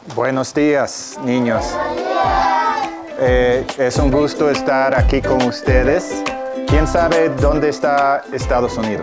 Buenos días, niños. Es un gusto estar aquí con ustedes. ¿Quién sabe dónde está Estados Unidos?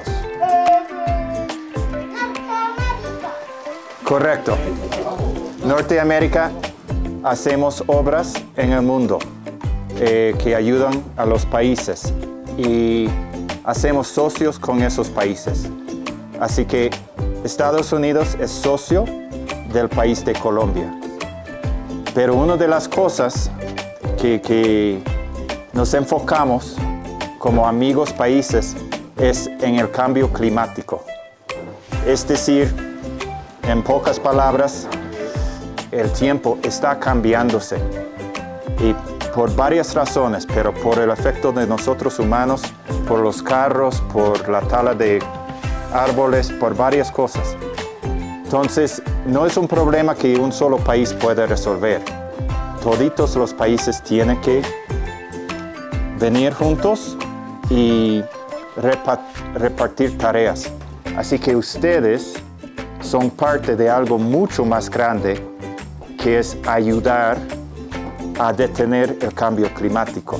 Correcto. Norteamérica, hacemos obras en el mundo que ayudan a los países y hacemos socios con esos países. Así que Estados Unidos es socio del país de Colombia. Pero una de las cosas que nos enfocamos como amigos países es en el cambio climático. Es decir, en pocas palabras, el tiempo está cambiándose y por varias razones, pero por el efecto de nosotros humanos, por los carros, por la tala de árboles, por varias cosas. Entonces, no es un problema que un solo país puede resolver. Toditos los países tienen que venir juntos y repartir tareas. Así que ustedes son parte de algo mucho más grande, que es ayudar a detener el cambio climático.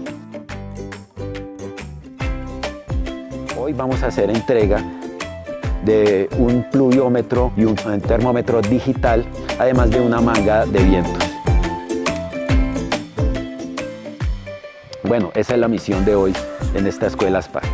Hoy vamos a hacer entrega de un pluviómetro y un termómetro digital, además de una manga de vientos. Bueno, esa es la misión de hoy en esta escuela SPAC.